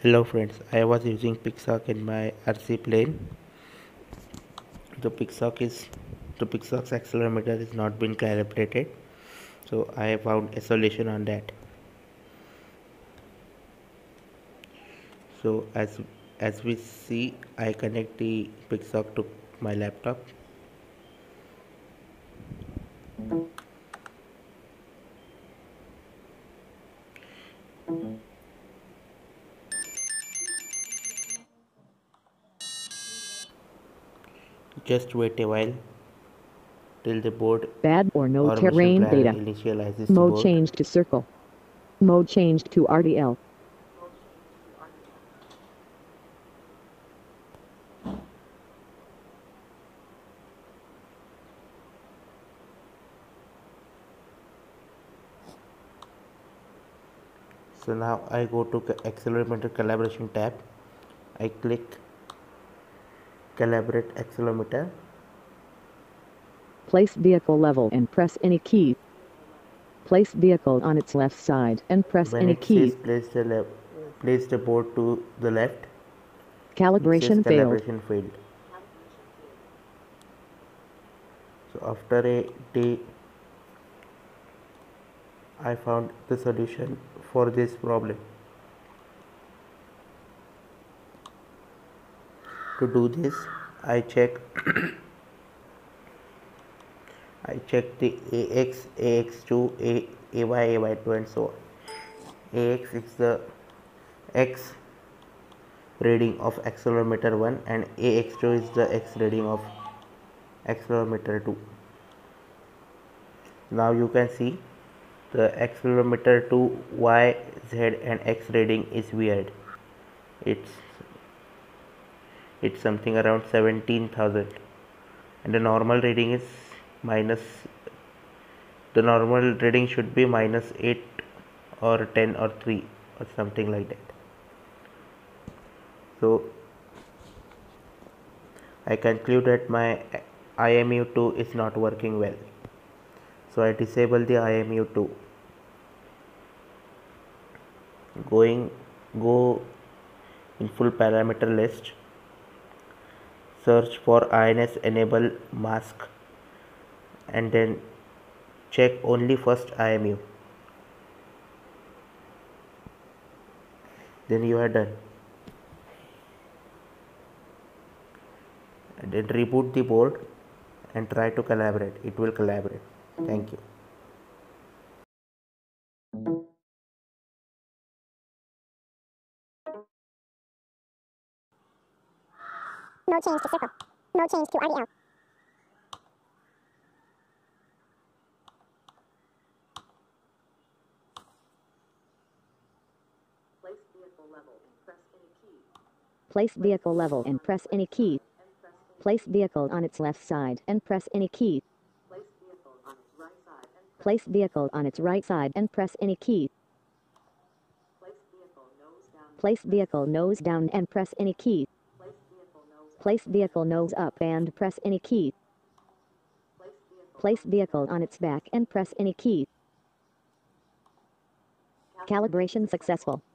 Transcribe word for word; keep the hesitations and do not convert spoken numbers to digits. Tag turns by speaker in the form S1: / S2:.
S1: Hello friends, I was using Pixhawk in my R C plane. The Pixhawk is the Pixhawk's accelerometer is not been calibrated, so I found a solution on that. So as as we see, I connect the Pixhawk to my laptop. Just wait a while till the board
S2: Bad or no
S1: or mission
S2: terrain
S1: planner
S2: data.
S1: initializes the
S2: Mode
S1: board.
S2: changed to circle. Mode changed to R D L.
S1: So now I go to Accelerometer Calibration tab. I click Calibrate Accelerometer.
S2: Place vehicle level and press any key. Place vehicle on its left side and press
S1: When
S2: any
S1: it
S2: key.
S1: says place the left, place the board to the left,
S2: Calibration
S1: it says
S2: failed.
S1: calibration failed. So after a day, I found the solution for this problem. To do this, I check I check the A X, A X two, A, AY, A Y two and so on. A X is the X reading of accelerometer one and A X two is the X reading of accelerometer two. Now you can see the accelerometer two Y, Z and X reading is weird. It's it's something around seventeen thousand and the normal reading is minus the normal reading should be minus eight or ten or three or something like that. So I conclude that my I M U two is not working well. So I disable the I M U two. Going go in full parameter list, search for I N S enable mask and then check only first I M U. Then you are done. And then reboot the board and try to calibrate. It will calibrate. Thank you.
S3: Mode change to circle. Mode change to R D L.
S2: Place vehicle level and press any key. Place vehicle on its left side and press any key. Place vehicle on its right side and press any key. Place vehicle nose down and press any key. Place vehicle nose up and press any key. Place vehicle on its back and press any key. Calibration successful.